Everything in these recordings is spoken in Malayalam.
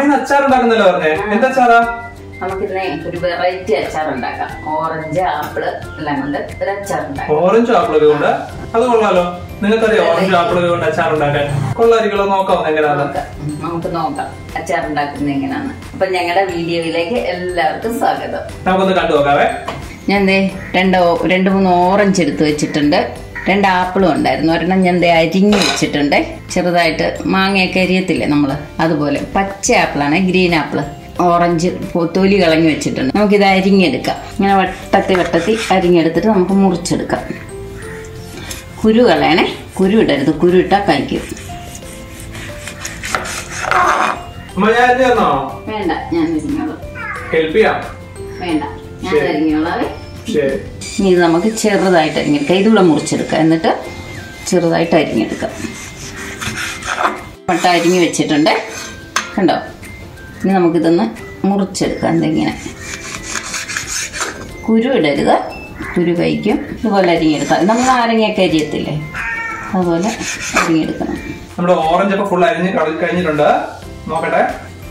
അമ്മ അച്ചാർ ഉണ്ടാക്കുന്നല്ലോ പറഞ്ഞേ, എന്താ അച്ചാറാ? നമുക്കിതിനെ ഒരു വെറൈറ്റി അച്ചാർ ഉണ്ടാക്കാം. ഓറഞ്ച്, ആപ്പിള് എല്ലാം കൊണ്ട് ഒരു അച്ചാർ ഉണ്ടാക്കാം. ഓറഞ്ച് ആപ്പിളൊക്കെ കൊണ്ട് അത് കൊള്ളാലോ. നിങ്ങൾക്കറിയാം ഓറഞ്ച് ആപ്പിളൊക്കെ കൊണ്ട് അച്ചാർ ഉണ്ടാക്കാൻ? കൊള്ളായിരിക്കലോ, നോക്കാം എങ്ങനെയാന്ന്. നമുക്ക് നോക്കാം അച്ചാർ ഉണ്ടാക്കുന്നത് എങ്ങനെയാന്ന്. അപ്പൊ ഞങ്ങളുടെ വീഡിയോയിലേക്ക് എല്ലാവർക്കും സ്വാഗതം. നമുക്കൊന്ന് കണ്ടു നോക്കാവേ. ഞാൻ രണ്ട് മൂന്ന് ഓറഞ്ച് എടുത്ത് വെച്ചിട്ടുണ്ട്. 2 ആപ്പിളും ഉണ്ടായിരുന്നു. ഒരെണ്ണം ഞാൻ അരിഞ്ഞു വെച്ചിട്ടുണ്ട്. ചെറുതായിട്ട് മാങ്ങയൊക്കെ അരിയത്തില്ലേ നമ്മള്, അതുപോലെ. പച്ച ആപ്പിളാണ്, ഗ്രീൻ ആപ്പിള്. ഓറഞ്ച് തൊലി കളഞ്ഞു വെച്ചിട്ടുണ്ട്. നമുക്കിത് അരിഞ്ഞെടുക്കാം. ഇങ്ങനെ വട്ടത്തി അരിഞ്ഞെടുത്തിട്ട് നമുക്ക് മുറിച്ചെടുക്കാം. കുരു കളയണേ, കുരു ഇടരുത്, കുരു ഇട്ടാ കഴിക്കും. വേണ്ട, ഞാൻ അരിഞ്ഞോളാം. വേണ്ട, ഞാൻ അരിഞ്ഞോളാവേ. ഇനി ഇത് നമുക്ക് ചെറുതായിട്ട് അരിഞ്ഞെടുക്കാം. ഇതുകൂടെ മുറിച്ചെടുക്കാം. എന്നിട്ട് ചെറുതായിട്ട് അരിഞ്ഞെടുക്കാം. വട്ട അരിഞ്ഞ് വെച്ചിട്ടുണ്ട്, കണ്ടോ? ഇനി നമുക്കിതൊന്ന് മുറിച്ചെടുക്കാം. എന്തെങ്ങനെ കുരു ഇടരുത്, കുരു കഴിക്കും. ഇതുപോലെ അരിഞ്ഞെടുക്കാം. നമ്മൾ നാരങ്ങയൊക്കെ അരിയത്തില്ലേ, അതുപോലെ അരിഞ്ഞെടുക്കണം. നമ്മുടെ ഓറഞ്ച് ഒക്കെ ഫുൾ അരിഞ്ഞ് കഴിഞ്ഞിട്ടുണ്ട്. നോക്കട്ടെ,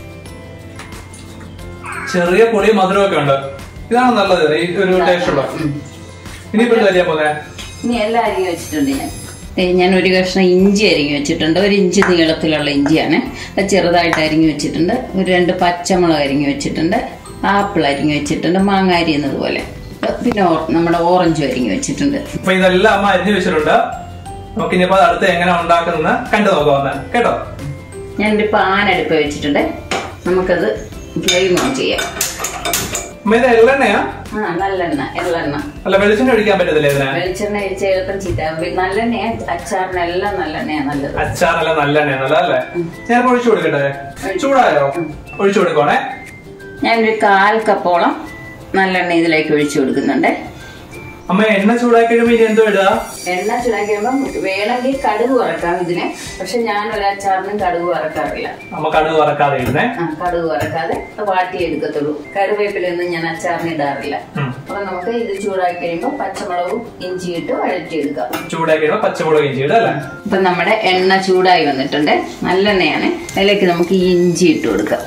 ചെറിയ പൊടി മധുരമൊക്കെ ഉണ്ട്. ഇതാണ് നല്ലത്, ഈ ഒരു ടേസ്റ്റ് ഉള്ള. ഇനിയിപ്പോ അരിയാൻ പോന്നെ. ഇനി എല്ലാം അരിഞ്ഞ് വെച്ചിട്ടുണ്ട്. ഞാൻ ഒരു കഷ്ണം ഇഞ്ചി അരിഞ്ഞു വെച്ചിട്ടുണ്ട്. 1 ഇഞ്ച് നീളത്തിലുള്ള ഇഞ്ചിയാണ്. അത് ചെറുതായിട്ട് അരിഞ്ഞു വെച്ചിട്ടുണ്ട്. 2 പച്ചമുളക് അരിഞ്ഞു വെച്ചിട്ടുണ്ട്. ആപ്പിൾ അരിഞ്ഞു വെച്ചിട്ടുണ്ട്, മാങ്ങ അരിയുന്നത് പോലെ. പിന്നെ നമ്മുടെ ഓറഞ്ചും അരിഞ്ഞു വെച്ചിട്ടുണ്ട്. അപ്പൊ ഇതെല്ലാം അമ്മ അരിഞ്ഞു വെച്ചിട്ടുണ്ട്. നമുക്ക് ഇനിയിപ്പോ അടുത്ത് എങ്ങനെ ഉണ്ടാക്കുന്ന കണ്ടു നോക്കാവുന്ന കേട്ടോ. ഞാനൊരു പാൻ അടുപ്പ് വെച്ചിട്ടുണ്ട്. നമുക്കത് ഫ്ലെയിം ഓൺ ചെയ്യാം. എള്ളെണ്ണയാ? നല്ലെണ്ണ, എള്ളെണ്ണ. അല്ല, വെളിച്ചെണ്ണ ഒഴിക്കാൻ പറ്റത്തില്ല ഇതിന്? വെളിച്ചെണ്ണ ഒഴിച്ച എളുപ്പം ചീത്ത. നല്ലെണ്ണയാ അച്ചാറിനെല്ലാം, നല്ലെണ്ണയാ നല്ലത്. അച്ചാറെല്ലാം നല്ലെണ്ണയാ നല്ലതല്ലേ? ഞാൻ ഒഴിച്ചു കൊടുക്കട്ടെ? ചൂടായോ? ഒഴിച്ചു കൊടുക്കണേ. ഞാനൊരു 1/4 കപ്പോളം നല്ലെണ്ണ ഇതിലേക്ക് ഒഴിച്ചു കൊടുക്കുന്നുണ്ട്. അമ്മ എണ്ണ ചൂടാക്കി കഴിയുമ്പോ ഇനി എന്തോ ഇടുക? എണ്ണ ചൂടാക്കി കഴിയുമ്പോ വേണമെങ്കിൽ കടുക് വറക്കാം ഇതിന്. പക്ഷെ ഞാൻ ഒരു അച്ചാറിനും കടുക് വറക്കാറില്ല. അമ്മ കടുക് വറക്കാതെ ഇടുന്നേ? കടുക് വറക്കാതെ വാട്ടി എടുക്കത്തുള്ളൂ. കറിവേപ്പിലൊന്നും ഞാൻ അച്ചാറിന് ഇടാറില്ല. അപ്പൊ നമുക്ക് ഇത് ചൂടാക്കി കഴിയുമ്പോ പച്ചമുളകും ഇഞ്ചി ഇട്ട് വഴറ്റിയെടുക്കാം. ചൂടാക്കി കഴിയുമ്പോ പച്ചമുളക് ഇഞ്ചി ഇടും അല്ലേ? ഇപ്പൊ നമ്മുടെ എണ്ണ ചൂടായി വന്നിട്ടുണ്ട്. നല്ലെണ്ണയാണ്. അതിലേക്ക് നമുക്ക് ഈ ഇഞ്ചി ഇട്ട് കൊടുക്കാം.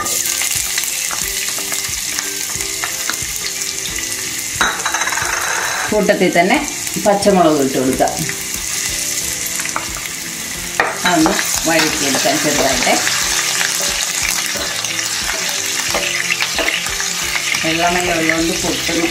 കൂട്ടത്തിൽ തന്നെ പച്ചമുളക് ഇട്ട് കൊടുക്കാം. അതൊന്ന് വഴറ്റിയെടുക്കാം ചെറുതായിട്ട്. വെള്ളമല്ല ഉള്ളതുകൊണ്ട് പൊട്ടുന്നു.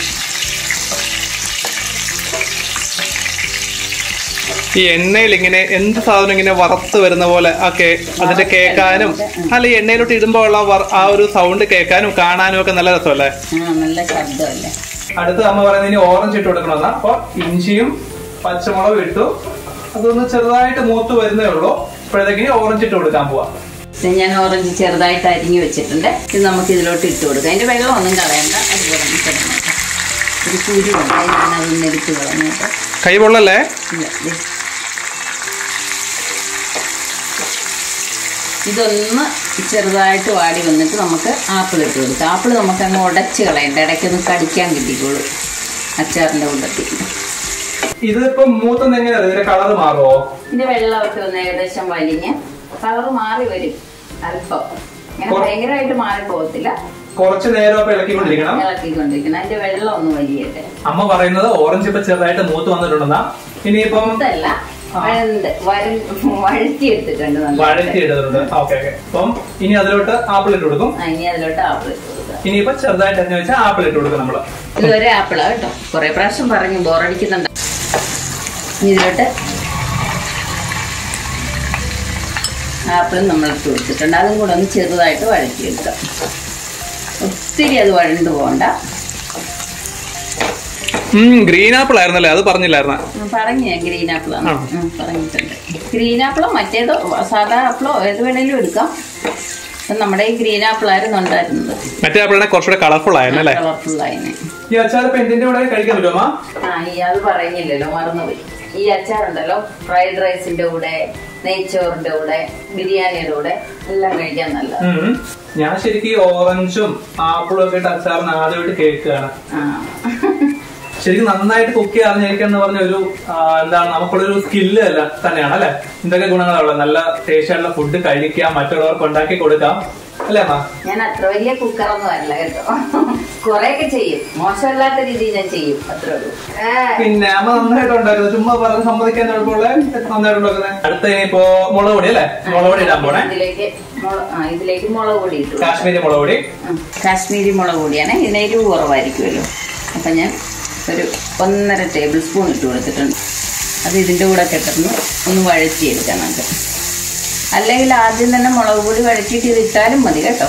ഈ എണ്ണയിൽ ഇങ്ങനെ എന്ത് സാധനം ഇങ്ങനെ വറുത്ത് വരുന്ന പോലെ അതിന്റെ കേൾക്കാനും, അല്ല ഈ എണ്ണയിലോട്ട് ഇടുമ്പോ ഉള്ള ആ ഒരു സൗണ്ട് കേൾക്കാനും കാണാനും ഒക്കെ നല്ല രസമല്ലേ? നല്ല ശബ്ദമല്ലേ? അടുത്ത് അമ്മ പറയുന്നത് ഇനി ഓറഞ്ച് ഇട്ട് കൊടുക്കണമെന്നാ. അപ്പൊ ഇഞ്ചിയും പച്ചമുളകും ഇട്ടു. അതൊന്ന് ചെറുതായിട്ട് മൂത്ത് വരുന്നേ ഉള്ളൂ. ഇപ്പോഴത്തേക്ക് ഓറഞ്ച് ഇട്ട് കൊടുക്കാൻ പോവാ. ഞാൻ ഓറഞ്ച് ചെറുതായിട്ട് അരിഞ്ഞു വെച്ചിട്ടുണ്ട്. ഇത് നമുക്ക് ഇതിലോട്ട് ഇട്ട് കൊടുക്കാം. അതിന്റെ വെള്ളം ഒന്നും കളയണ്ട. അതുപോലെ ഒരു കുരുണ്ട്, ഞാൻ അതൊന്ന് എടുത്ത് കളഞ്ഞിട്ട്. കൈ പൊള്ളല്ലേ? ഇതൊന്ന് ചെറുതായിട്ട് വാടി വന്നിട്ട് നമുക്ക് ആപ്പിൾ ഇട്ട് കൊടുക്കാം. ആപ്പിൾ നമുക്ക് അങ്ങ് ഉടച്ച് കളയണ്ട, ഇടയ്ക്കൊന്ന് കടിക്കാൻ കിട്ടിക്കോളൂ അച്ചാറിന്റെ കൂട്ടത്തിൽ. ഇതിപ്പോ മൂത്തൊന്നും എങ്ങനെയാ? ഇതിന്റെ കളർ മാറുമോ? ഇതിന്റെ വെള്ളമൊക്കെ ഒന്ന് ഏകദേശം വലിഞ്ഞ് കളർ മാറി വരും. അല്പം ഇങ്ങനെ ഭയങ്കരമായിട്ട് മാറി പോകത്തില്ല. കുറച്ച് നേരം ഇളക്കിക്കൊണ്ടിരിക്കണം. അതിന്റെ വെള്ളം ഒന്ന് വലിയട്ടെ. അമ്മ പറയുന്നത് ഓറഞ്ച് ഇപ്പൊ ചെറുതായിട്ട് മൂത്ത് വന്നിട്ടുണ്ടെന്നാ. ഇനിയിപ്പം വഴറ്റിയെടുത്തിട്ടുണ്ട്. ഓക്കെ. അപ്പം ഇനി അതിലോട്ട് ആപ്പിൾ ഇട്ട് കൊടുക്കും. ഇനിയിപ്പോ ചെറുതായിട്ട് അരിഞ്ഞു വെച്ചാൽ ആപ്പിൾ ഇട്ട് കൊടുക്കും നമ്മള്. ഇതൊരു ആപ്പിളാ കേട്ടോ. കുറെ പ്രാവശ്യം പറഞ്ഞു, ബോറടിക്കുന്നുണ്ട്. ഇതിലോട്ട് ആപ്പിളും നമ്മൾ ഇട്ട് കൊടുത്തിട്ടുണ്ട്. അതും കൂടെ ഒന്ന് ചെറുതായിട്ട് വഴറ്റിയെടുക്കാം. ഒത്തിരി അത് വഴണ്ടു പോകണ്ട. ഗ്രീൻ ആപ്പിൾ ആയിരുന്നല്ലേ? അത് പറഞ്ഞില്ലായിരുന്ന? പറഞ്ഞു ഞാൻ ഗ്രീൻ ആപ്പിളാണ് പറഞ്ഞിട്ടുണ്ട്. ഗ്രീൻ ആപ്പിളോ മറ്റേതോ സാധാ ആപ്പിളോ ഏത് വേണേലും എടുക്കാം. നമ്മുടെ ഈ ഗ്രീൻ ആപ്പിൾ ആയിരുന്നു ഉണ്ടായിരുന്നത്. മറ്റേ ആപ്പിളാണ് കുറച്ചുകൂടെ കളർഫുൾ ആയിരുന്നു. ഈ അച്ചാർ അത് പറഞ്ഞില്ലല്ലോ, മറന്നുപോയി. ഈ അച്ചാറുണ്ടല്ലോ ഫ്രൈഡ് റൈസിന്റെ കൂടെ, നെയ്ച്ചോറിന്റെ കൂടെ, ബിരിയാണിയുടെ കൂടെ എല്ലാം കഴിക്കാൻ നല്ലത്. ഞാൻ ശരിക്കും ഓറഞ്ചും ആപ്പിളും ഒക്കെ ഇട്ട് അച്ചാറിന് ആദ്യമായിട്ട് കേൾക്കുകയാണ്. ശരിക്കും നന്നായിട്ട് കുക്ക് ചെയ്യാൻ അറിഞ്ഞിരിക്കാന്ന് പറഞ്ഞ ഒരു എന്താണ് നമുക്കുള്ളൊരു സ്കില്ല് തന്നെയാണ് അല്ലെ? എന്തൊക്കെ ഗുണങ്ങളുള്ള നല്ല ടേസ്റ്റ് ആയിട്ടുള്ള ഫുഡ് കഴിക്കാം, മറ്റുള്ളവർക്ക് ഉണ്ടാക്കി കൊടുക്കാം. അല്ലേ അമ്മ? ഞാൻ അത്ര വലിയ കുക്കറൊന്നും അല്ല കേട്ടോ, കൊറേയൊക്കെ ചെയ്യും, മോശമല്ലാത്ത രീതിയിൽ ഞാൻ ചെയ്യും, അത്രേ ഉള്ളൂ. പിന്നെ അമ്മ നന്നായിട്ട് ഉണ്ടാക്കുന്നത്, ചുമ്മാ പറഞ്ഞ് സമ്മതിക്കാൻ എളുപ്പമുള്ള നന്നായിട്ട് ഉണ്ടാക്കുന്നത്. അടുത്ത ഇനിയിപ്പോ മുളക് പൊടി അല്ലേ? മുളക് പൊടി ഇടാൻ പോണേ. ഇതിലേക്ക് മുളക് പൊടി ഇട്ടു. കാശ്മീരി മുളക് പൊടി. കാശ്മീരി മുളക് പൊടിയാണ്, ഇതിന് എരിവ് കുറവായിരിക്കുമല്ലോ. അപ്പൊ ഞാൻ ഒരു 1.5 ടേബിൾ സ്പൂൺ ഇട്ട് കൊടുത്തിട്ടുണ്ട്. അത് ഇതിൻ്റെ കൂടെ കിട്ടുന്നു ഒന്ന് വഴറ്റിയെടുക്കാം നമുക്ക്. അല്ലെങ്കിൽ ആദ്യം തന്നെ മുളക് പൊടി വഴറ്റിയിട്ട് ഇത് ഇട്ടാലും മതി കേട്ടോ.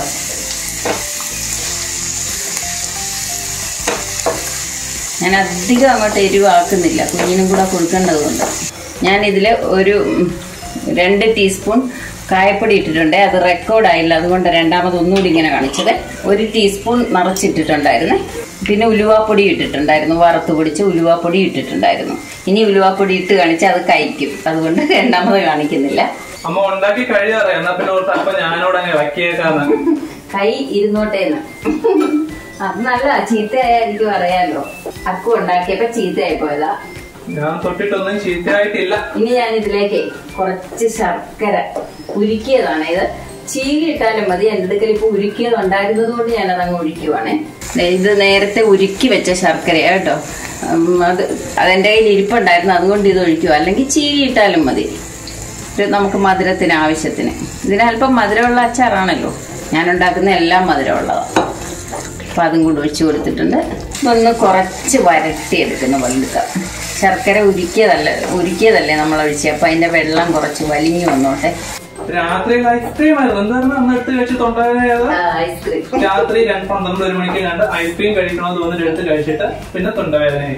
ഞാൻ അധികം അങ്ങോട്ട് എരിവാക്കുന്നില്ല, കുഞ്ഞിനും കൂടെ കൊടുക്കേണ്ടതുകൊണ്ട്. ഞാനിതിൽ ഒരു 2 ടീസ്പൂൺ കായപ്പൊടി ഇട്ടിട്ടുണ്ട്. അത് റെക്കോർഡായില്ല, അതുകൊണ്ട് രണ്ടാമത് ഒന്നുകൂടി ഇങ്ങനെ കാണിച്ചത്. 1 ടീസ്പൂൺ നിറച്ചിട്ടിട്ടുണ്ടായിരുന്നു. പിന്നെ ഉലുവാപ്പൊടി ഇട്ടിട്ടുണ്ടായിരുന്നു, വറുത്ത് പൊടിച്ച ഉലുവാപ്പൊടി ഇട്ടിട്ടുണ്ടായിരുന്നു. ഇനി ഉലുവാപ്പൊടി ഇട്ട് കാണിച്ചാൽ അത് കഴിക്കും, അതുകൊണ്ട് രണ്ടാമത് കാണിക്കുന്നില്ല. അമ്മ ഉണ്ടാക്കി കഴിയാറിയാം, എന്നാ പിന്നെ അപ്പൊ ഞാനോട് അങ്ങനെ വയ്ക്കേക്കാന്ന്. കൈ ഇരുന്നോട്ടേന്ന്. അത് നല്ല ചീത്തയായിരിക്കും അറിയാലോ. അക്കു ഉണ്ടാക്കിയപ്പോ ചീത്തയായി പോയതാ. ഞാൻ തൊട്ടിട്ടൊന്നും ചീത്തയായിട്ടില്ല. ഇനി ഞാൻ ഇതിലേക്ക് കുറച്ച് ശർക്കര ഉരുക്കിയതാണ്. ഇത് ചീകി ഇട്ടാലും മതി, എന്റെ അടുക്കൽ ഇപ്പൊ ഉരുക്കിയത് ഉണ്ടായിരുന്നത് കൊണ്ട് ഞാനതങ്ങ് ഒഴിക്കുവാണേ. ഇത് നേരത്തെ ഉരുക്കി വെച്ച ശർക്കരയാ കേട്ടോ. അതെന്റെ കയ്യിൽ ഇരിപ്പുണ്ടായിരുന്നു, അതുകൊണ്ട് ഇത് ഒഴിക്കുക. അല്ലെങ്കിൽ ചീകി ഇട്ടാലും മതി, നമുക്ക് മധുരത്തിന് ആവശ്യത്തിന്. ഇതിന് അല്പം മധുരമുള്ള അച്ചാറാണല്ലോ, ഞാൻ ഉണ്ടാക്കുന്ന എല്ലാം മധുരമുള്ളതാണ്. അപ്പം അതും കൂടി ഒഴിച്ചു കൊടുത്തിട്ടുണ്ട്. ഇതൊന്ന് കുറച്ച് വരട്ടിയെടുക്കുന്ന വെള്ളം. ശർക്കര ഉരുക്കിയതല്ലേ നമ്മൾ ഒഴിച്ചത്, അപ്പം അതിൻ്റെ വെള്ളം കുറച്ച് വലിഞ്ഞു വന്നോട്ടെ. രാത്രി ഐസ്ക്രീം ആയിരുന്നു എടുത്ത് കഴിച്ച് തൊണ്ടവേദന. രാത്രി 12-1 മണിക്ക് കണ്ട് ഐസ്ക്രീം കഴിക്കണമെന്ന് തോന്നിട്ട് എടുത്ത് കഴിച്ചിട്ട് പിന്നെ തൊണ്ടവേദനയായി.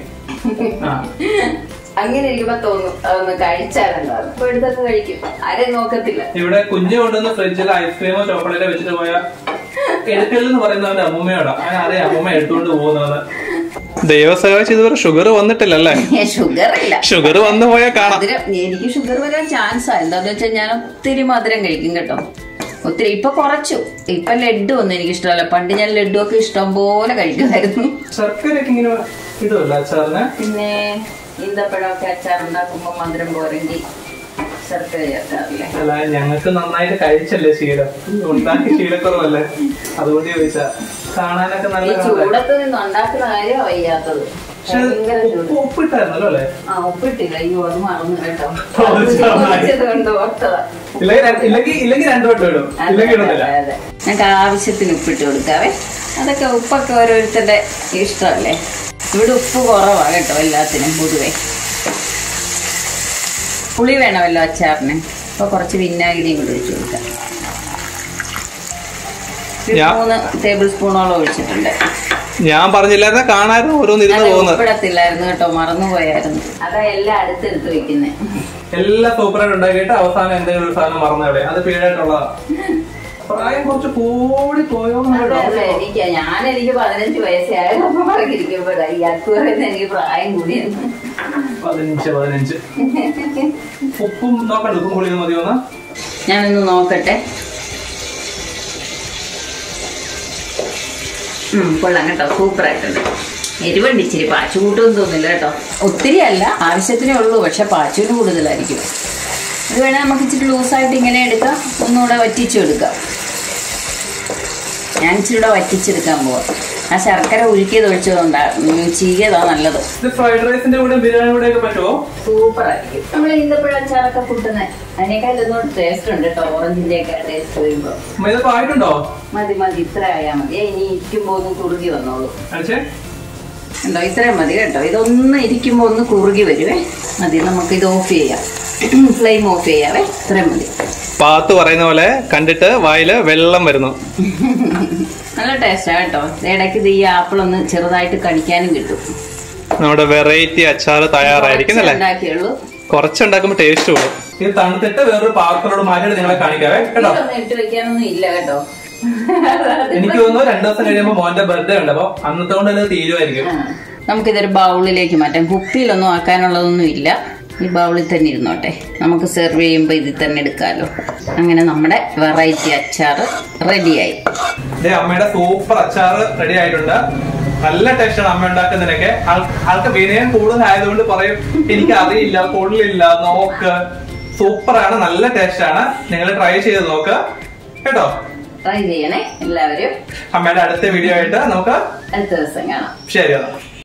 അങ്ങനെ ഇരിക്കുമ്പോ തോന്നും അതൊന്ന് കഴിച്ചാലുണ്ടാവും. അപ്പൊ എടുത്തൊക്കെ കഴിക്കും, ആരെയും നോക്കത്തില്ല. ഇവിടെ കുഞ്ഞു കൊണ്ടുവന്ന് ഫ്രിഡ്ജിൽ ഐസ്ക്രീമോ ചോക്ലേറ്റോ വെച്ചിട്ട് പോയാൽ എടുക്കലെന്ന് പറയുന്നവന്റെ അമ്മൂമ്മയോടാ. അങ്ങനെ അറിയാം അമ്മൂമ്മ എടുത്തുകൊണ്ട് പോകുന്നത്. ദൈവസഹായിച്ച് ഇതുവരെ ഷുഗർ വന്നിട്ടില്ലല്ലേ? ഷുഗർ ഇല്ല, ഷുഗർ വന്നു പോയാൽ കാണാം. എനിക്ക് ഷുഗർ വരാൻ ചാൻസാ. എന്താന്ന് വെച്ചാൽ ഞാൻ ഒത്തിരി മധുരം കഴിക്കും കേട്ടോ, ഒത്തിരി. ഇപ്പൊ കുറച്ചു. ഇപ്പൊ ലഡ്ഡു ഒന്നും എനിക്ക് ഇഷ്ടമല്ല. പണ്ട് ഞാൻ ലഡ്ഡു ഒക്കെ ഇഷ്ടം പോലെ കഴിക്കുമായിരുന്നു. ശർക്കരയൊക്കെ ഇങ്ങനെ ഇടുമല്ല അച്ചാറിന്. പിന്നെ ഈന്തപ്പഴമൊക്കെ അച്ചാർ ഉണ്ടാക്കുമ്പോ മധുരം പോരെങ്കിൽ ശർക്കര ചേർക്കാറില്ലേ? അല്ല, ഞങ്ങൾക്ക് നന്നായിട്ട് കഴിച്ചല്ലേ ശീലം, ഉണ്ടാക്കി ശീലക്കുറവല്ലേ, അതുകൊണ്ട് ചോദിച്ചാ. കാണാനൊക്കെ നല്ല ചൂടത്ത് നിന്ന് ഉണ്ടാക്കുന്ന കാര്യം വയ്യാത്തത്. ഉപ്പിട്ടായിരുന്നല്ലോ അല്ലേ? ആ, ഉപ്പിട്ടില്ല. അയ്യോ, അത് മറന്നു കേട്ടോ. കൊണ്ട് ഓർത്തതാ. ഞങ്ങൾക്ക് ആവശ്യത്തിന് ഉപ്പിട്ട് കൊടുക്കാവേ. അതൊക്കെ ഉപ്പൊക്കെ ഓരോരുത്തരുടെ ഇഷ്ടമല്ലേ. ഇവിടെ ഉപ്പ് കുറവാ കേട്ടോ എല്ലാത്തിനും പൊതുവെ. പുളി വേണമല്ലോ അച്ചാറിന്, അപ്പൊ കുറച്ച് വിനാഗിരിയും കൂടി ഒഴിച്ചു കൊടുക്കാം. 3 ടേബിൾ സ്പൂണോളം ഒഴിച്ചിട്ടുണ്ട്. ഞാൻ പറഞ്ഞില്ലായിരുന്നു, കാണായിരുന്നു ഓരോന്നിരുന്ന് പോകുന്നത്. ഉപ്പിടത്തില്ലായിരുന്നു കേട്ടോ, മറന്നുപോയായിരുന്നു. അതാ എല്ലാം അടുത്തെടുത്ത് വെക്കുന്നത്. എല്ലാം സൂപ്പറായിട്ട് ഉണ്ടാക്കിയിട്ട് അവസാനം എന്തെങ്കിലും ഒരു സാധനം മറന്നവിടെ, അത് പീഡായിട്ടുള്ളതാ. പ്രായം കുറച്ച് കൂടി പോയോ? എനിക്ക് 15 വയസ്സേ ആയപ്പോ പറഞ്ഞിരിക്കുമ്പോഴാ ഈ അക്കു പറയുന്നത് എനിക്ക് പ്രായം കൂടിയെന്ന്. 15. ഉപ്പും നോക്കണ്ട, ഉപ്പും കൂടി മതിയോന്ന് ഞാനൊന്ന് നോക്കട്ടെ. കൊള്ളാം കേട്ടോ, സൂപ്പറായിട്ടുണ്ട്. എരിവുണ്ട് ഇച്ചിരി, പാച്ചു കൂട്ടൊന്നും തോന്നില്ല കേട്ടോ. ഒത്തിരി അല്ല, ആവശ്യത്തിനേ ഉള്ളൂ, പക്ഷെ പാച്ചുവിന് കൂടുതലായിരിക്കും. ഇത് വേണേൽ നമുക്ക് ഇച്ചിരി ലൂസായിട്ട് ഇങ്ങനെ എടുക്കാം, ഒന്നുകൂടെ വറ്റിച്ചു എടുക്കാം. ഞാൻ ഇച്ചിരി കൂടെ വറ്റിച്ചെടുക്കാൻ പോവാം. ആ ശർക്കര ഉരുക്കിയത് ഒഴിച്ചതുകൊണ്ടാണ്, ചീകിയതാ നല്ലത്. ഫ്രൈഡ് റൈസിന്റെ കൂടെ ബിരിയാണി കൂടെ ഒക്കെ പറ്റുമോ? സൂപ്പർ ആയിരിക്കും. നമ്മൾ ഈന്തപ്പഴ അച്ചാറൊക്കെ കൂട്ടുന്നത് അതിനേക്കാൾ ഇതൊന്നും ടേസ്റ്റ് ഉണ്ട് കേട്ടോ. ഓറഞ്ചിന്റെ ഒക്കെ ടേസ്റ്റ് വരുമ്പോ മതി ഇത്ര ആയാൽ മതി. ഇനി ഇരിക്കുമ്പോ ഒന്ന് കുറുകി വന്നോളൂ. ഉണ്ടോ? ഇത്രയും മതി കേട്ടോ. ഇതൊന്ന് ഇരിക്കുമ്പോ ഒന്ന് കുറുകി വരുവേ. മതി, നമുക്ക് ഇത് ഓഫ് ചെയ്യാം, ഫ്ലെയിം ഓഫ് ചെയ്യാവേ. ഇത്രയും മതി. പാത്ത് പറയുന്ന പോലെ കണ്ടിട്ട് വായില് വെള്ളം വരുന്നു. നല്ല ടേസ്റ്റാ കേട്ടോ. ഇടയ്ക്ക് ഇത് ഈ ആപ്പിൾ ഒന്ന് ചെറുതായിട്ട് കടിക്കാനും കിട്ടും. നമ്മുടെ വെറൈറ്റി അച്ചാർ തയ്യാറായിരിക്കും. കുറച്ചുണ്ടാക്കുമ്പോ ടേസ്റ്റ് കൂടും. ഇത് തണുത്തിട്ട് വേറൊരു പാത്രത്തോട് മാറ്റിയിട്ട് നിങ്ങളെ കാണിക്കാവേ കേട്ടോ. ഇട്ട് വെക്കാനൊന്നും ഇല്ല കേട്ടോ. എനിക്ക് തോന്നുന്നു 2 ദിവസം കഴിയുമ്പോ മോന്റെ ബർത്ത്ഡേ ഉണ്ട്, അപ്പൊ അന്നത്തെ കൊണ്ട് അത് തീരുമായിരിക്കും. നമുക്കിതൊരു ബൗളിലേക്ക് മാറ്റാം. കുപ്പിയിലൊന്നും ആക്കാനുള്ളതൊന്നും ഇല്ല, ഈ ബൗളിൽ തന്നെ ഇരുന്നോട്ടെ. നമുക്ക് സെർവ് ചെയ്യുമ്പോൾ ഇതിൽ തന്നെ എടുക്കാമല്ലോ. അങ്ങനെ നമ്മുടെ വെറൈറ്റി അച്ചാർ റെഡിയായി. അമ്മയുടെ സൂപ്പർ അച്ചാർ റെഡി ആയിട്ടുണ്ട്. നല്ല ടേസ്റ്റാണ് അമ്മ ഉണ്ടാക്കുന്നതിനൊക്കെ. ആൾക്ക് വിനയം കൂടുതലായതുകൊണ്ട് പറയും എനിക്ക് അറിയില്ല, കൊള്ളില്ല, നോക്ക്. സൂപ്പറാണ്, നല്ല ടേസ്റ്റാണ്. നിങ്ങൾ ട്രൈ ചെയ്ത് നോക്ക് കേട്ടോ. ട്രൈ ചെയ്യണേ എല്ലാവരും. അമ്മയുടെ അടുത്ത വീഡിയോ ആയിട്ട് നമുക്ക് അടുത്ത ദിവസം കാണാം. ശരി.